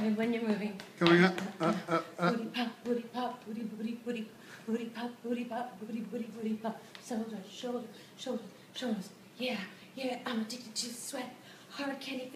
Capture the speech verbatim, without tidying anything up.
me when you're moving. Coming up, up, up, up. Booty pop, booty pop, booty, booty, booty, booty pop, booty pop, booty, booty, booty pop. Shoulders, shoulders, shoulders, shoulders. Yeah, yeah, I'm addicted to sweat. Hard candy.